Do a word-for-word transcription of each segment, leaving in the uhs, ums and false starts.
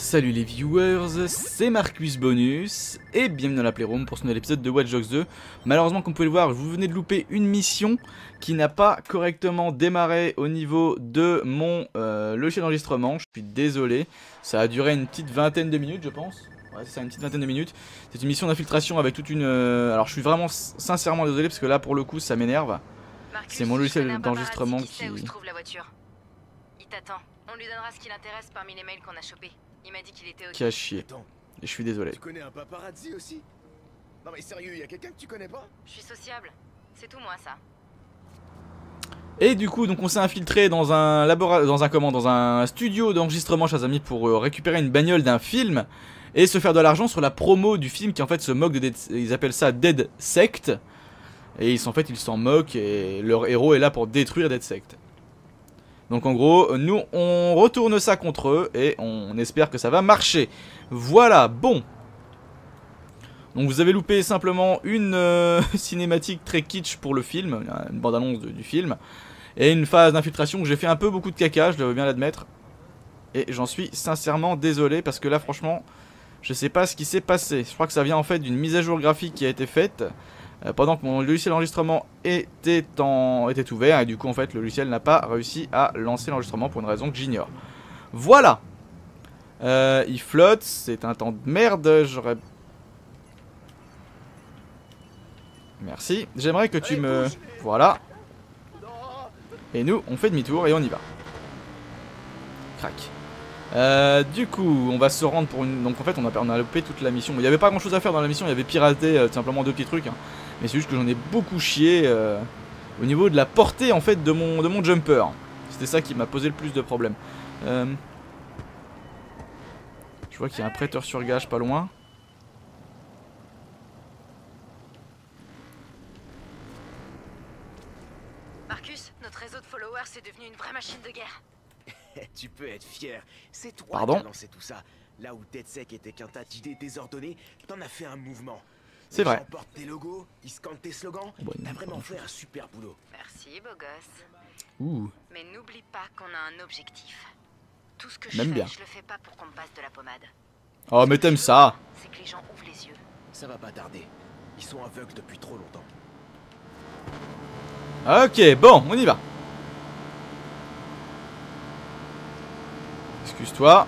Salut les viewers, c'est Marcus Bonus et bienvenue dans la Playroom pour ce nouvel épisode de Watch Dogs deux. Malheureusement, comme vous pouvez le voir, vous venez de louper une mission qui n'a pas correctement démarré au niveau de mon euh, logiciel d'enregistrement. Je suis désolé, ça a duré une petite vingtaine de minutes je pense. Ouais, c'est ça, une petite vingtaine de minutes. C'est une mission d'infiltration avec toute une... Euh... Alors je suis vraiment sincèrement désolé parce que là pour le coup ça m'énerve. C'est mon logiciel d'enregistrement qui... Sait où se trouve la voiture. Il t'attend. On lui donnera ce qui l'intéresse parmi les mails qu'on a chopés. Il m'a dit qu'il était qui a chié. Attends, et je suis désolé. tu connais un paparazzi aussi? Non mais sérieux, y a quelqu'un que tu connais pas? Je suis sociable. C'est tout moi ça. Et du coup, donc on s'est infiltré dans un laboratoire, dans un comment, dans un studio d'enregistrement, chers amis, pour euh, récupérer une bagnole d'un film et se faire de l'argent sur la promo du film qui en fait se moque de Dead, ils appellent ça Dead Sect. Et ils en fait ils s'en moquent et leur héros est là pour détruire Dead Sect. Donc en gros, nous on retourne ça contre eux et on espère que ça va marcher. Voilà, bon. Donc vous avez loupé simplement une euh, cinématique très kitsch pour le film, une bande-annonce du film. Et une phase d'infiltration que j'ai fait un peu beaucoup de caca, je dois bien l'admettre. Et j'en suis sincèrement désolé parce que là franchement, je sais pas ce qui s'est passé. Je crois que ça vient en fait d'une mise à jour graphique qui a été faite. Pendant que mon logiciel d'enregistrement était, en... était ouvert et du coup en fait le logiciel n'a pas réussi à lancer l'enregistrement pour une raison que j'ignore. Voilà. euh, Il flotte, c'est un temps de merde, j'aurais... Merci, j'aimerais que tu me... Voilà. Et nous on fait demi-tour et on y va. Crac. Euh, du coup on va se rendre pour une... Donc en fait on a, on a loupé toute la mission. Il n'y avait pas grand chose à faire dans la mission, il y avait piraté euh, tout simplement deux petits trucs hein. Mais c'est juste que j'en ai beaucoup chié euh, au niveau de la portée en fait de mon, de mon jumper. C'était ça qui m'a posé le plus de problèmes. euh, Je vois qu'il y a un prêteur sur gage pas loin. Marcus, notre réseau de followers est devenu une vraie machine de guerre. Tu peux être fier, c'est toi Pardon qui as lancé tout ça. Là où DeadSec était qu'un tas d'idées désordonnées, t'en as fait un mouvement. C'est vrai. Les gens portent tes logos, ils scannent tes slogans. Bon, t'as vraiment fait un super boulot. Merci beau gosse. Ouh. Mais n'oublie pas qu'on a un objectif. Tout ce que je Même fais, bien. je le fais pas pour qu'on me passe de la pommade. Oh mais t'aimes ça. C'est que les gens ouvrent les yeux. Ça va pas tarder. Ils sont aveugles depuis trop longtemps. Ok, bon, on y va. Excuse-toi.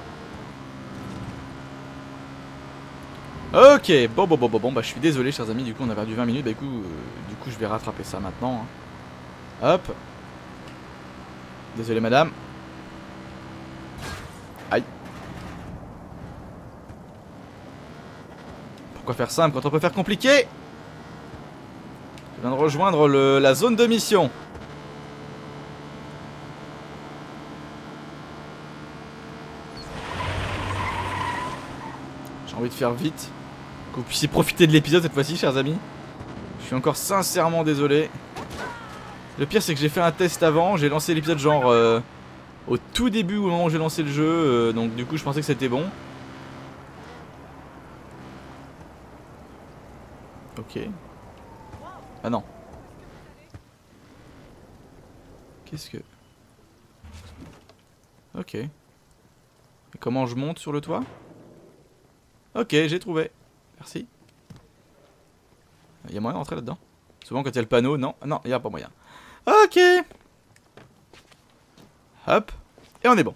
Ok, bon, bon, bon, bon, bon, bah je suis désolé, chers amis, du coup on a perdu vingt minutes, bah du coup, euh, du coup je vais rattraper ça maintenant. Hein. Hop. Désolé, madame. Aïe. Pourquoi faire simple quand on peut faire compliqué? Je viens de rejoindre le, la zone de mission. J'ai envie de faire vite. Que vous puissiez profiter de l'épisode cette fois-ci, chers amis. Je suis encore sincèrement désolé. Le pire, c'est que j'ai fait un test avant. J'ai lancé l'épisode genre euh, au tout début, au moment où j'ai lancé le jeu. Euh, donc du coup, je pensais que c'était bon. Ok. Ah non. Qu'est-ce que... Ok. Et comment je monte sur le toit? Ok, j'ai trouvé. Merci. Il y a moyen d'entrer là-dedans? Souvent quand il y a le panneau, non, non, il n'y a pas moyen. Ok. Hop. Et on est bon.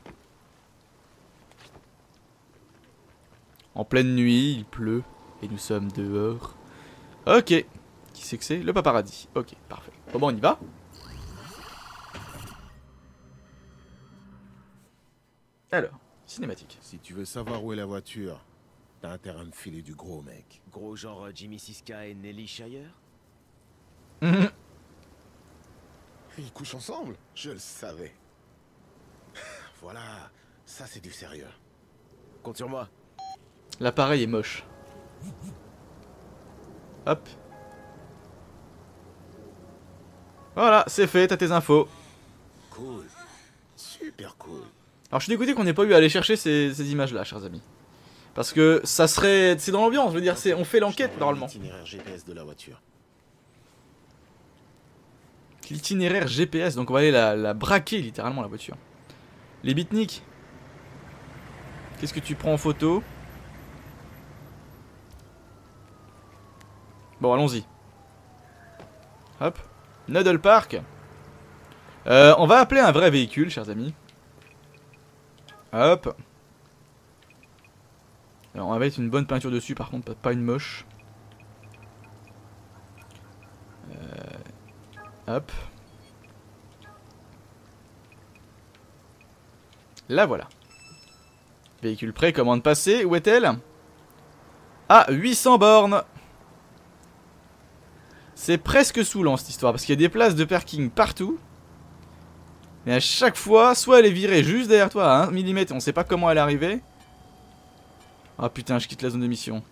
En pleine nuit, il pleut. Et nous sommes dehors. Ok. Qui c'est que c'est? Le paparazzi. Ok, parfait. Bon, bon, on y va. Alors, cinématique. Si tu veux savoir où est la voiture, t'as intérêt à me filer du gros, mec. Gros genre euh, Jimmy Siska et Nelly Shire. Mhm. Ils couchent ensemble? Je le savais. Voilà, ça c'est du sérieux. Compte sur moi. L'appareil est moche. Hop. Voilà, c'est fait, t'as tes infos. Cool. Super cool. Alors je suis dégoûté qu'on n'ait pas eu à aller chercher ces, ces images-là, chers amis. Parce que ça serait... C'est dans l'ambiance, je veux dire, c'est, on fait l'enquête normalement. L'itinéraire G P S de la voiture. L'itinéraire G P S, donc on va aller la, la braquer littéralement la voiture. Les beatniks. Qu'est-ce que tu prends en photo? Bon, allons-y. Hop. Noodle Park. Euh, on va appeler un vrai véhicule, chers amis. Hop. Alors, on va mettre une bonne peinture dessus, par contre, pas une moche. Euh, hop. Là, voilà. Véhicule prêt, commande passée. Où est-elle? Ah, huit cents bornes. C'est presque saoulant cette histoire, parce qu'il y a des places de parking partout. Mais à chaque fois, soit elle est virée juste derrière toi à un millimètre et on sait pas comment elle est arrivée. Ah putain, je quitte la zone de mission.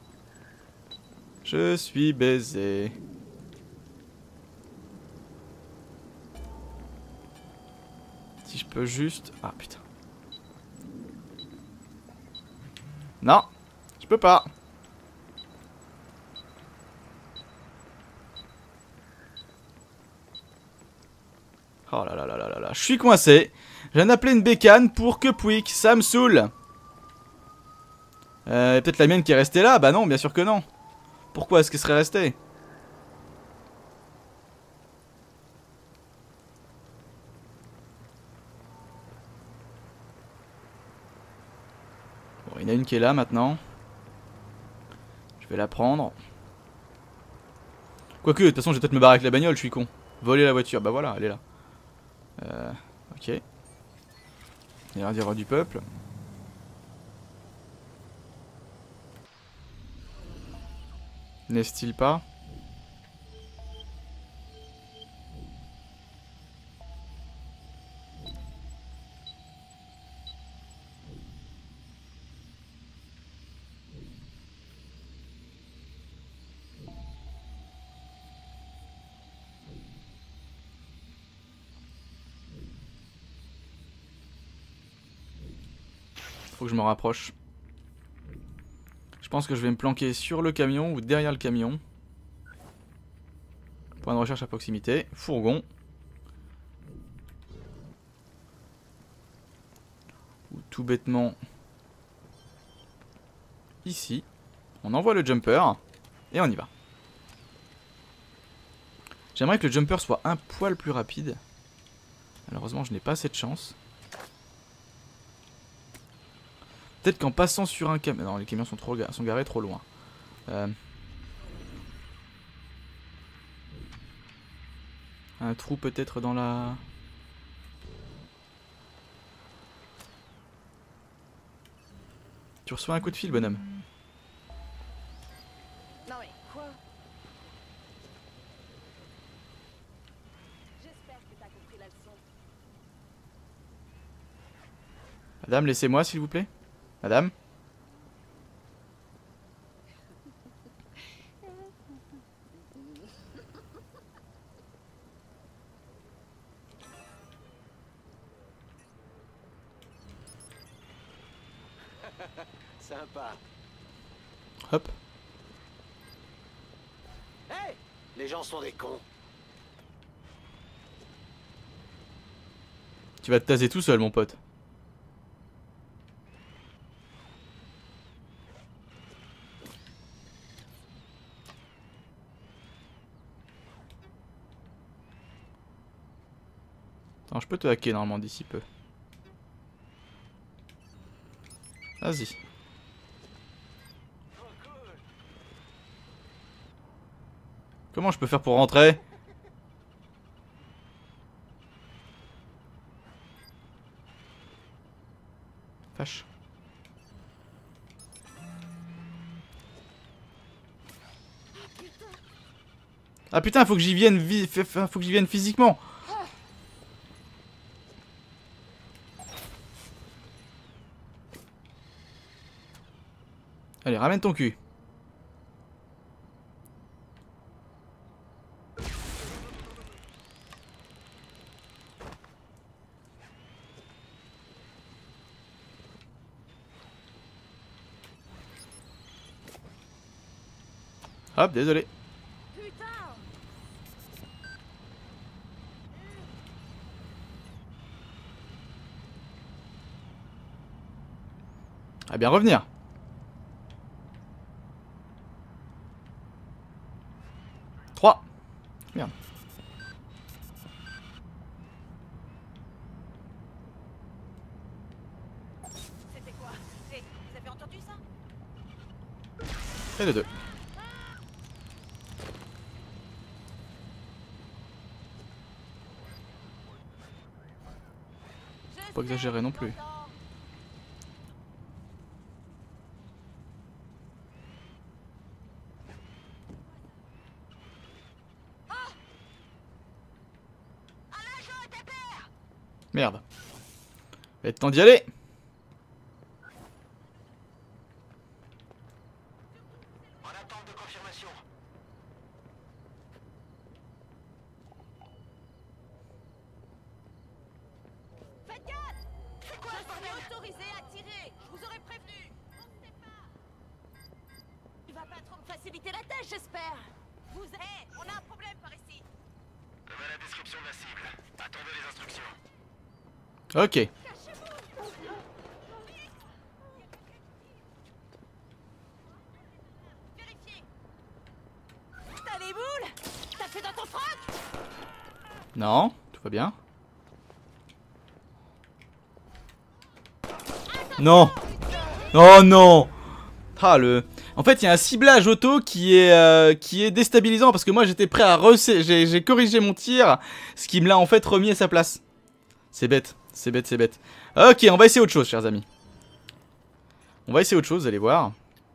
Je suis baisé. Si je peux juste... Ah putain. Non, je peux pas. Oh là là là là là là, je suis coincé. Je viens d'appeler une bécane pour que Pouic, ça me saoule. Euh, peut-être la mienne qui est restée là. Bah non, bien sûr que non. Pourquoi est-ce qu'elle serait restée? Bon, il y en a une qui est là maintenant. Je vais la prendre. Quoique, de toute façon, je vais peut-être me barrer avec la bagnole, je suis con. Voler la voiture, bah voilà, elle est là. Euh, ok. Il y a un dirait du peuple. N'est-ce-t-il pas? Faut que je me rapproche. Je pense que je vais me planquer sur le camion ou derrière le camion. Point de recherche à proximité. Fourgon. Ou tout bêtement ici. On envoie le jumper. Et on y va. J'aimerais que le jumper soit un poil plus rapide. Malheureusement, je n'ai pas assez de chance. Peut-être qu'en passant sur un camion... Non, les camions sont, trop... sont garés trop loin. Euh... Un trou peut-être dans la... Tu reçois un coup de fil, bonhomme. Non mais quoi? J'espère que t'as compris la leçon. Madame, laissez-moi s'il vous plaît. Madame? Sympa. Hop. Hey, les gens sont des cons. Tu vas te taser tout seul, mon pote. Attends, je peux te hacker normalement d'ici peu. Vas-y. Comment je peux faire pour rentrer? Fâche. Ah putain, faut que j'y vienne, vi faut que j'y vienne physiquement. Allez, ramène ton cul. Hop, désolé. Putain! À bien revenir. trois. Merde. C'était quoi? Hé, vous avez entendu ça? Et le deux. Faut pas exagérer non plus. Merde. Va être temps d'y aller. En attente de confirmation. Faites gaffe! C'est quoi ce bordel? Je suis autorisé à tirer! Je vous aurais prévenu! On sait pas! Tu vas pas trop me faciliter la tâche, j'espère! Vous êtes... On a un problème par ici! Donnez la description de la cible. Attendez les instructions. Ok. Vérifiez! T'as les boules? T'as fait dans ton froc? Non, tout va bien. Non. Oh non. Ah le. En fait, il y a un ciblage auto qui est euh, qui est déstabilisant parce que moi j'étais prêt à recer... j'ai j'ai corrigé mon tir, ce qui me l'a en fait remis à sa place. C'est bête, c'est bête, c'est bête. Ok, on va essayer autre chose, chers amis. On va essayer autre chose, vous allez voir.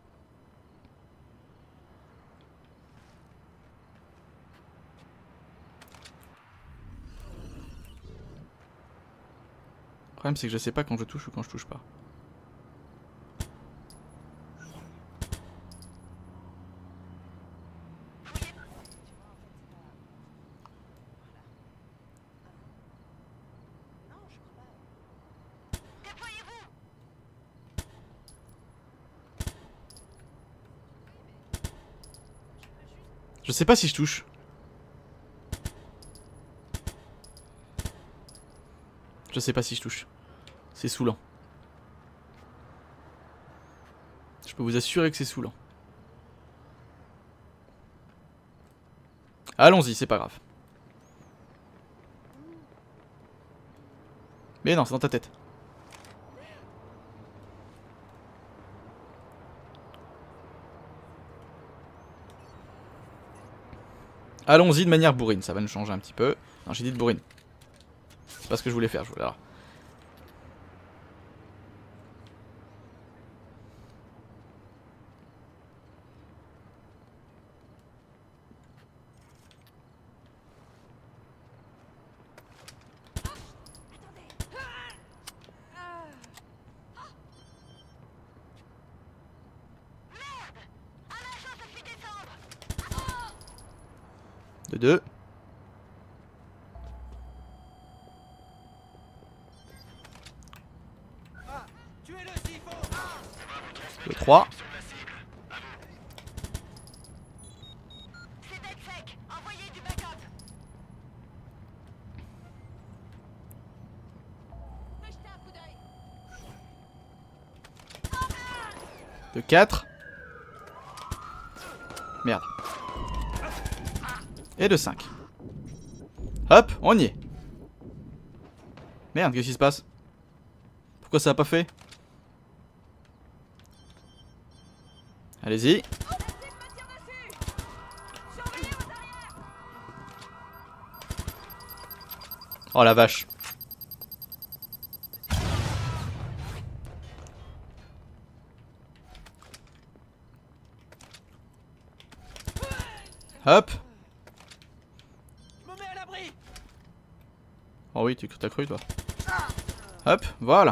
Le problème c'est que je sais pas quand je touche ou quand je touche pas. Je sais pas si je touche. Je sais pas si je touche. C'est saoulant. Je peux vous assurer que c'est saoulant. Allons-y, c'est pas grave. Mais non, c'est dans ta tête. Allons-y de manière bourrine, ça va nous changer un petit peu. Non, j'ai dit de bourrine. C'est pas ce que je voulais faire, je voulais... Alors. De deux. De trois. C'est dead sec! Envoyez du backup! Fais jeter un coup d'œil! De quatre. Merde. Et de cinq. Hop, on y est. Merde, qu'est-ce qui se passe? Pourquoi ça a pas fait? Allez-y. Oh la vache. Hop. Oh oui, tu t'as cru toi. Hop, voilà.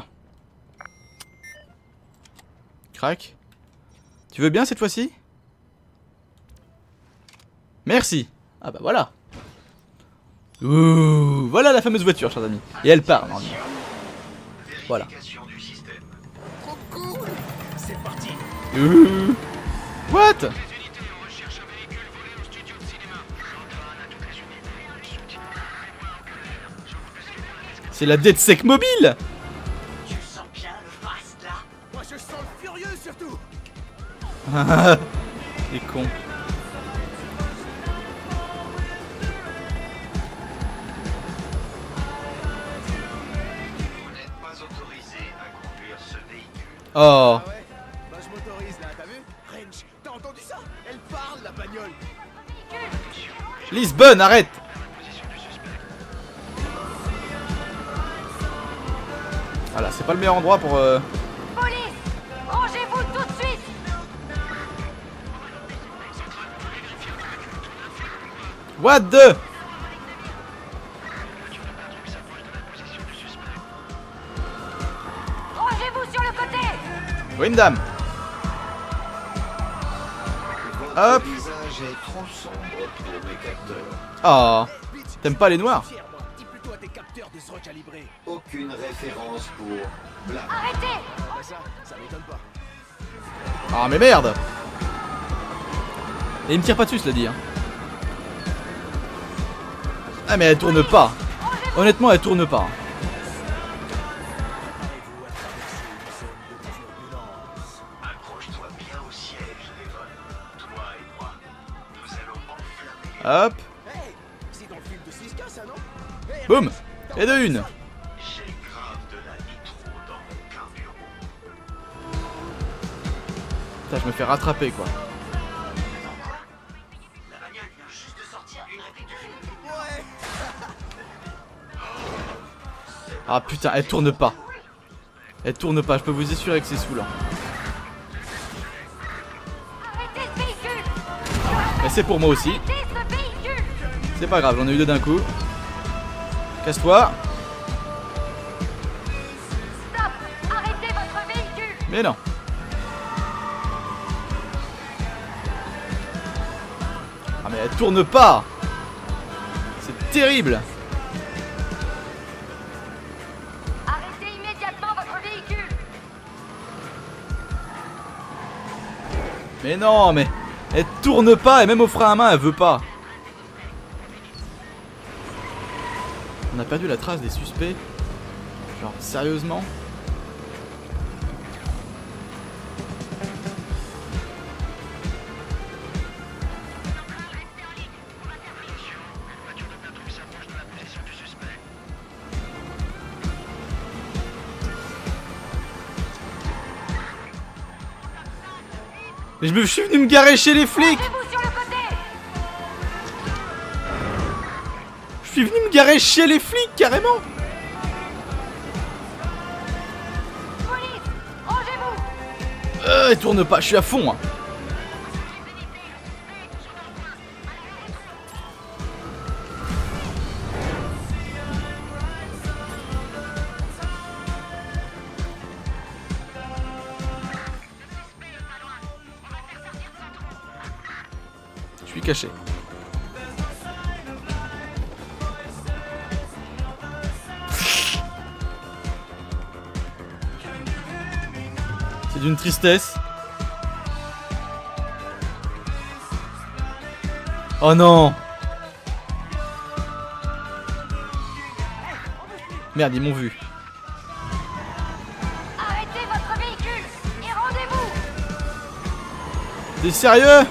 Crac. Tu veux bien cette fois-ci? Merci. Ah bah voilà. Ouh, voilà la fameuse voiture, chers amis. Et elle part, normalement. Voilà. Trop cool. C'est parti. Ouh. What? C'est la DedSec mobile. Tu sens bien le fast là? Moi je sens le Les cons. Vous n'êtes pas autorisé à conduire ce véhicule. Oh. Ah ouais? Bah je m'autorise là, t'as vu? Range, t'as entendu ça? Elle parle la bagnole. Lisbonne, arrête. Voilà, c'est pas le meilleur endroit pour... Euh... Police! Rangez-vous tout de suite! What the... Rangez-vous sur le côté! Windham. Hop. Le visage est trop sombre pour mes capteurs. Oh. T'aimes pas les noirs? Fier, moi. Dis plutôt à tes capteurs de ce à calibrer. Aucune référence pour Bla. Arrêtez! Bah ça, ça m'étonne pas. Ah mais merde. Et il me tire pas dessus, cela dit. Hein. Ah mais elle tourne pas. Honnêtement, elle tourne pas. Accroche-toi bien au siège, Devon. Toi et moi, nous allons enflammer. Hop. Hey, c'est dans le film de Siska ça non? Hey, Boum. Et de une. J'ai grave de la nitro dans mon carburant. Putain, je me fais rattraper quoi. La bagnole vient juste de sortir une réplique du film. Ouais. Ah putain, elle tourne pas. Elle tourne pas, je peux vous assurer que c'est saoulant. Arrêtez ce véhicule! Mais c'est pour moi aussi. Arrêtez ce véhicule! C'est pas grave, j'en ai eu deux d'un coup. Casse-toi. Stop! Arrêtez votre véhicule! Mais non. Ah mais elle tourne pas. C'est terrible. Arrêtez immédiatement votre véhicule! Mais non, mais elle tourne pas et même au frein à main elle veut pas. On a perdu la trace des suspects. Genre sérieusement. Mais je me je suis venu me garer chez les flics. Rangez-vous sur le côté! Je suis venu me garer chez les flics carrément. Police! Rangez-vous! Euh, elle tourne pas, je suis à fond. Hein. Je suis caché. C'est d'une tristesse. Oh non. Merde, ils m'ont vu. Arrêtez votre véhicule! Et rendez-vous! T'es sérieux?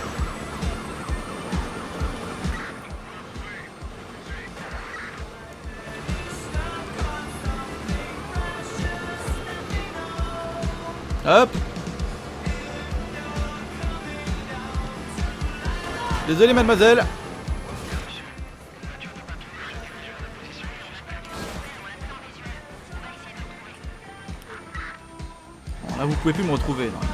Hop. Désolé mademoiselle. Bon, là vous pouvez plus me retrouver normalement.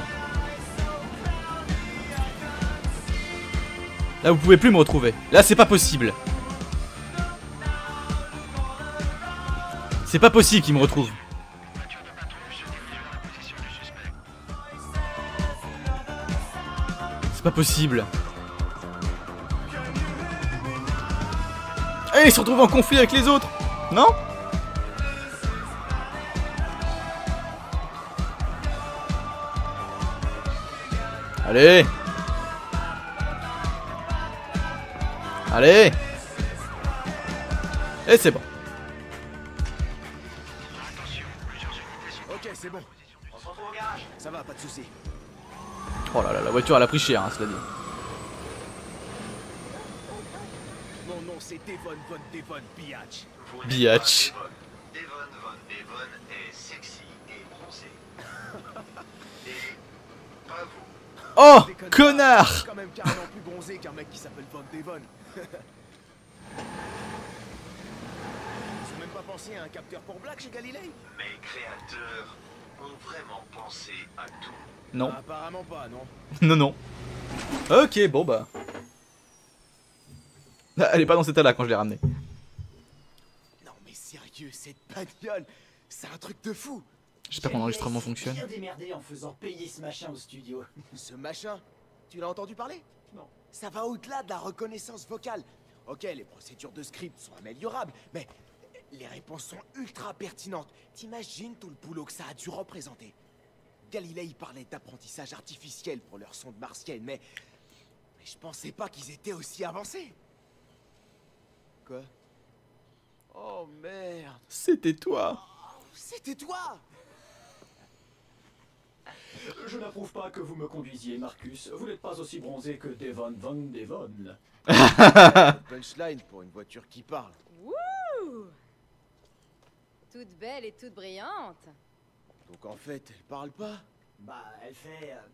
Là vous pouvez plus me retrouver. Là c'est pas possible. C'est pas possible qu'ils me retrouvent. C'est pas possible. Eh, ils se retrouvent en conflit avec les autres. Non? Allez. Allez. Et c'est bon. Ok, c'est bon. On se retrouve au garage. Ça va, pas de soucis. Oh là là, la voiture elle a pris cher, hein, cela dit. Mon nom c'est Devon Von Devon Biatch. Vous n'êtes Biatch. pas Devon. Devon Von Devon est sexy et bronzé. Et pas vous. Oh, Déconne pas, connard! je suis quand même carrément plus bronzé qu'un mec qui s'appelle Von Devon. Ils ont même pas pensé à un capteur pour blague chez Galilei? Mes créateurs ont vraiment pensé à tout. Non, Apparemment pas, non. non, non. Ok, bon bah. Ah, elle est pas dans cet état là quand je l'ai ramenée. Non mais sérieux, cette bagnole, c'est un truc de fou. J'espère que mon enregistrement J'ai fonctionne. bien démerdé en faisant payer ce machin au studio. Ce machin, tu l'as entendu parler? Non. Ça va au-delà de la reconnaissance vocale. Ok, les procédures de script sont améliorables, mais les réponses sont ultra pertinentes. T'imagines tout le boulot que ça a dû représenter? Galilei parlait d'apprentissage artificiel pour leur sonde martienne, mais... mais je pensais pas qu'ils étaient aussi avancés. Quoi? Oh merde, C'était toi. c'était toi! Je n'approuve pas que vous me conduisiez, Marcus. Vous n'êtes pas aussi bronzé que Devon Von Devon. Punchline pour une voiture qui parle. Wouh! Toute belle et toute brillante. Donc en fait, elle parle pas? Bah, elle fait... euh,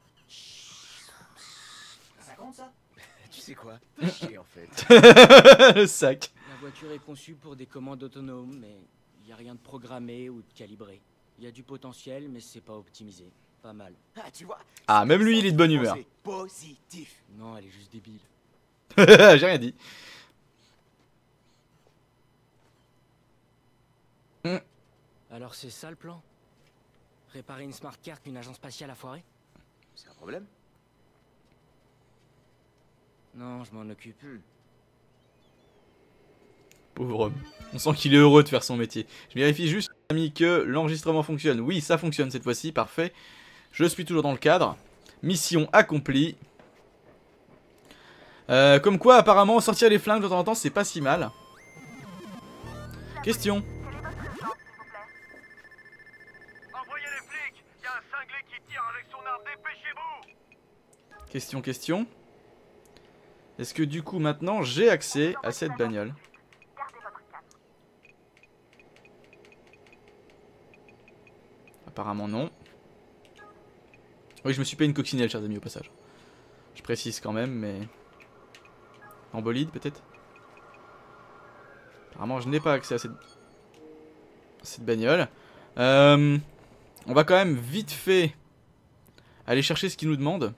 Ça compte, ça? Tu sais quoi? Fais chier en fait. Le sac. La voiture est conçue pour des commandes autonomes, mais il n'y a rien de programmé ou de calibré. Il y a du potentiel, mais c'est pas optimisé. Pas mal. Ah, tu vois? Ah, c'est même comme lui, ça il est de qu'il bonne faut humeur. penser. Positif. Non, elle est juste débile. J'ai rien dit. Alors c'est ça le plan? Réparer une smart car qu'une agence spatiale a foiré? C'est un problème? Non, je m'en occupe. Hmm. Pauvre homme. On sent qu'il est heureux de faire son métier. Je vérifie juste, ami, que l'enregistrement fonctionne. Oui, ça fonctionne cette fois-ci, parfait. Je suis toujours dans le cadre. Mission accomplie. Euh, comme quoi, apparemment, sortir les flingues de temps en temps, c'est pas si mal. Question. Envoyez les flics. Il y a un cinglé qui tire avec son arme. Dépêchez-vous. Question, question. Est-ce que du coup, maintenant, j'ai accès à cette bagnole? Apparemment non. Oui, je me suis payé une coccinelle, chers amis, au passage. Je précise quand même, mais... En bolide, peut-être? Apparemment, je n'ai pas accès à cette... à cette bagnole. Euh... On va quand même vite fait aller chercher ce qu'il nous demande.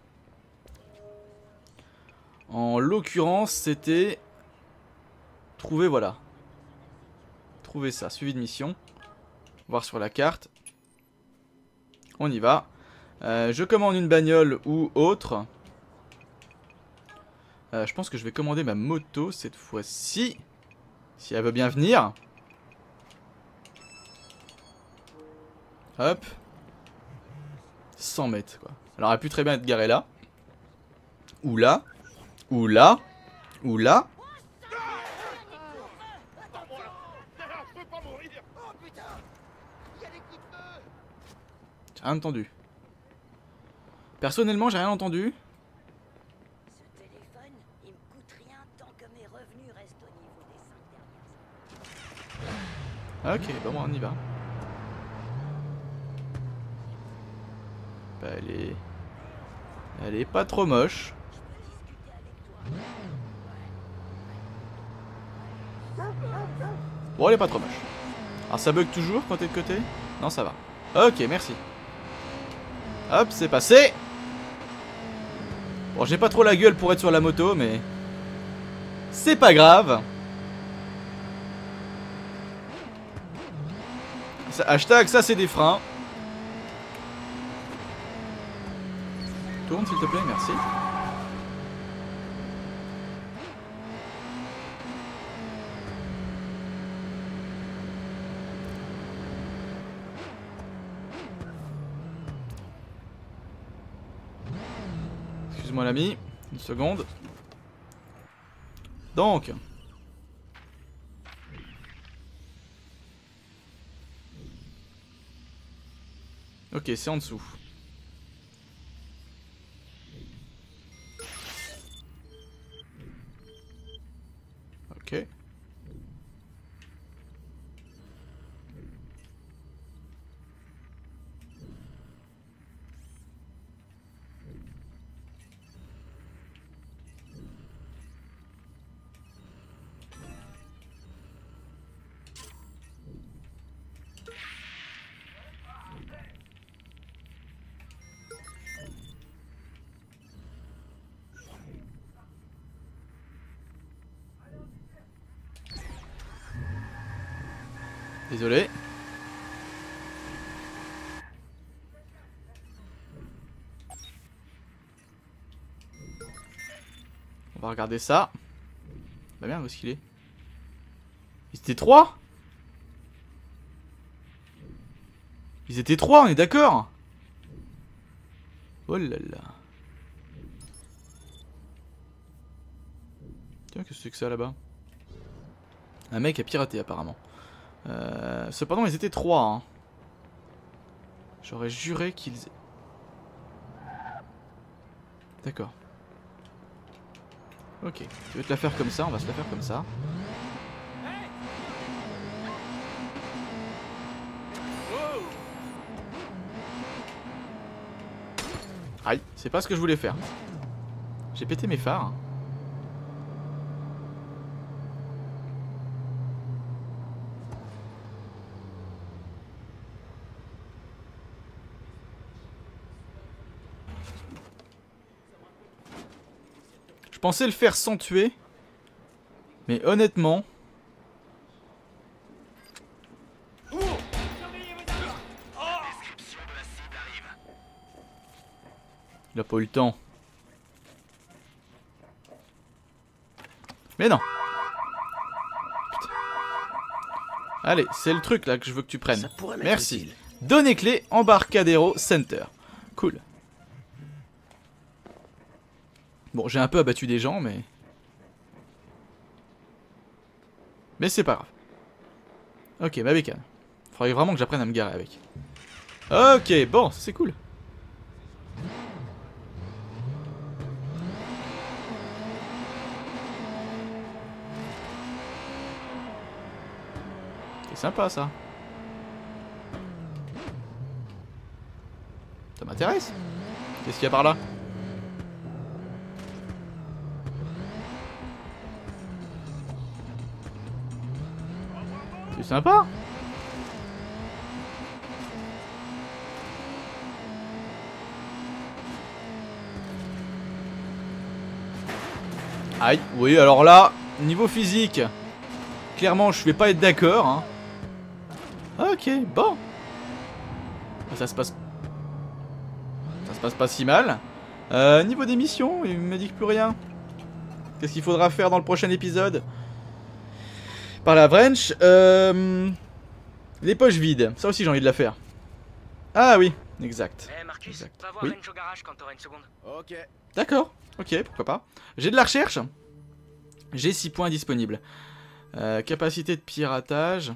En l'occurrence, c'était... Trouver, voilà. Trouver ça, suivi de mission. Voir sur la carte. On y va. Euh, je commande une bagnole ou autre. Euh, je pense que je vais commander ma moto cette fois-ci. Si elle veut bien venir. Hop. cent mètres quoi. Elle aurait pu très bien être garée là. Ou là. Ou là. Ou là. J'ai rien entendu. Personnellement, j'ai rien entendu. Ce téléphone, il me coûte rien tant que mes revenus restent au niveau des cinq dernières années. Ok, bon, on y va. Bah, elle est... Elle est pas trop moche. Bon, elle est pas trop moche. Alors, ça bug toujours quand t'es de côté? Non, ça va. Ok, merci. Hop, c'est passé. Bon, j'ai pas trop la gueule pour être sur la moto, mais... C'est pas grave. Ça, hashtag, ça c'est des freins. Tourne s'il te plaît, merci. Excuse-moi l'ami, une seconde. Donc... Ok, c'est en dessous. Ok. Désolé. On va regarder ça. Bah merde, où est-ce qu'il est? Ils étaient trois? Ils étaient trois, on est d'accord? Oh là là. Tiens, qu'est-ce que c'est que ça là-bas? Un mec a piraté apparemment. Euh, cependant ils étaient trois hein. J'aurais juré qu'ils... D'accord. Ok, tu veux te la faire comme ça, on va se la faire comme ça. Aïe, c'est pas ce que je voulais faire. J'ai pété mes phares. Je pensais le faire sans tuer. Mais honnêtement... Il a pas eu le temps. Mais non. Putain. Allez, c'est le truc là que je veux que tu prennes. Merci. Données clés, Embarcadero Center. Cool. Bon, j'ai un peu abattu des gens, mais... Mais c'est pas grave. Ok, ma bécane. Faudrait vraiment que j'apprenne à me garer avec. Ok, bon, c'est cool. C'est sympa, ça. Ça m'intéresse. Qu'est-ce qu'il y a par là? C'est sympa. Aïe, oui, alors là, niveau physique, clairement, je vais pas être d'accord. Hein. Ok, bon. Ça se passe... Ça se passe pas si mal. Euh, niveau des missions, il me dit que plus rien. Qu'est-ce qu'il faudra faire dans le prochain épisode? Par la branch, euh, les poches vides, ça aussi j'ai envie de la faire. Ah oui, exact. Eh hey Marcus, exact. va voir Oui. Range au garage quand t'auras une seconde. Ok. D'accord, ok, pourquoi pas. J'ai de la recherche. J'ai six points disponibles. Euh, capacité de piratage.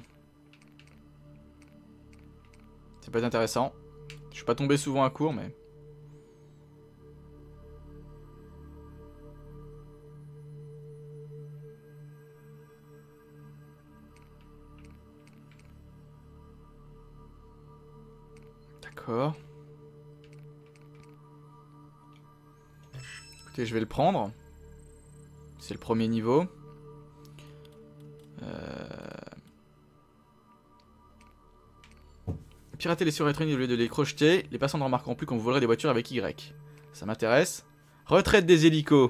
Ça peut être intéressant. Je suis pas tombé souvent à court, mais... D'accord. Écoutez, je vais le prendre. C'est le premier niveau. Euh... Pirater les surélectroniques au lieu de les crocheter. Les passants ne remarqueront plus quand vous volerez des voitures avec Y. Ça m'intéresse. Retraite des hélicos.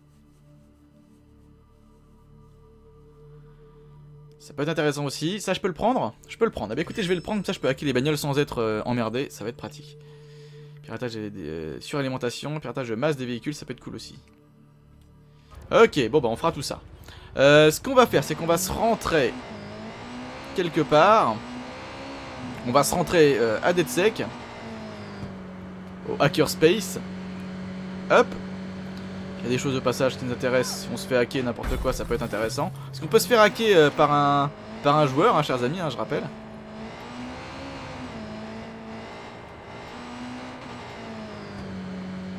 Ça peut être intéressant aussi. Ça, je peux le prendre? Je peux le prendre. Ah bah écoutez, je vais le prendre. Comme ça, je peux hacker les bagnoles sans être euh, emmerdé. Ça va être pratique. Piratage et euh, suralimentation. Piratage de masse des véhicules. Ça peut être cool aussi. Ok, bon bah on fera tout ça. Euh, ce qu'on va faire, c'est qu'on va se rentrer quelque part. On va se rentrer euh, à DeadSec. Au Hackerspace. Hop. Il y a des choses de passage qui nous intéressent. Si on se fait hacker n'importe quoi, ça peut être intéressant. Parce qu'on peut se faire hacker euh, par un par un joueur, hein, chers amis, hein, je rappelle.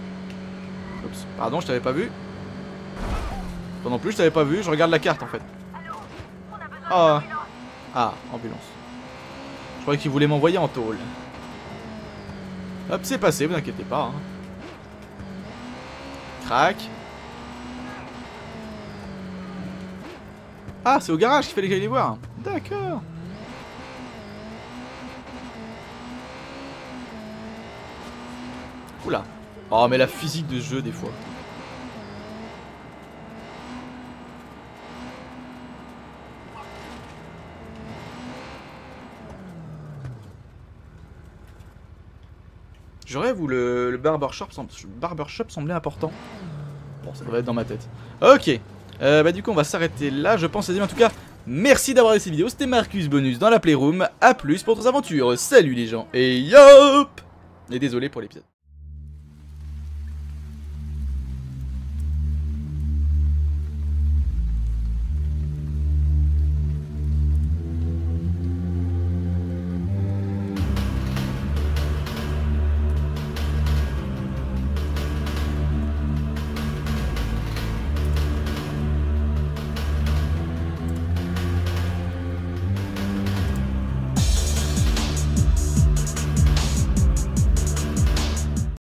Oups, pardon, je t'avais pas vu. Toi non plus, je t'avais pas vu. Je regarde la carte en fait. Ah, ah, ambulance. Je croyais qu'il voulait m'envoyer en tôle. Hop, c'est passé, vous inquiétez pas. Hein. Crac. Ah, c'est au garage qu'il fallait que j'aille les voir. D'accord. Oula. Oh, mais la physique de ce jeu, des fois. Je rêve où le, le barbershop, semble, barbershop semblait important. Bon, ça devrait être dans ma tête. Ok. Euh, bah du coup, on va s'arrêter là, je pense. En tout cas, merci d'avoir regardé cette vidéo. C'était Marcus Bonus dans la Playroom. A plus pour d'autres aventures. Salut les gens. Et yop. Et désolé pour l'épisode.